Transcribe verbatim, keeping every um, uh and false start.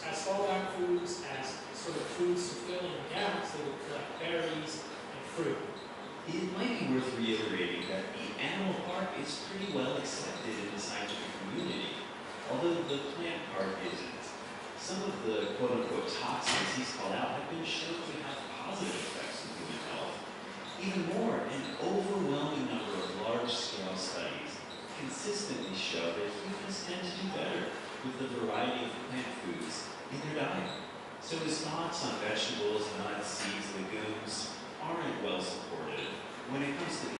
as fallback foods, as sort of foods to fill in the gaps, they would collect berries and fruit. It might be worth reiterating that the animal part is pretty well accepted in the scientific community, although the plant part isn't. Some of the quote-unquote toxins he's called out have been shown to have positive effects on human health. Even more, an overwhelming number of large-scale studies consistently show that humans tend to do better with the variety of plant foods in their diet. So his thoughts on vegetables, nuts, seeds, legumes aren't well supported when it comes to